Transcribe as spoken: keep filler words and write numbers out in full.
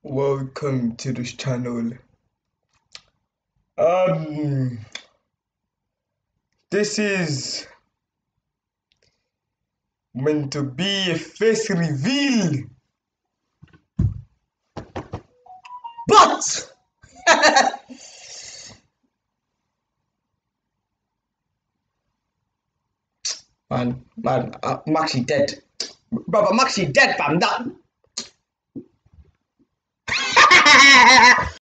Welcome to this channel. Um, this is meant to be a face reveal, but man, man, I'm actually dead, bro. I'm actually dead, fam. That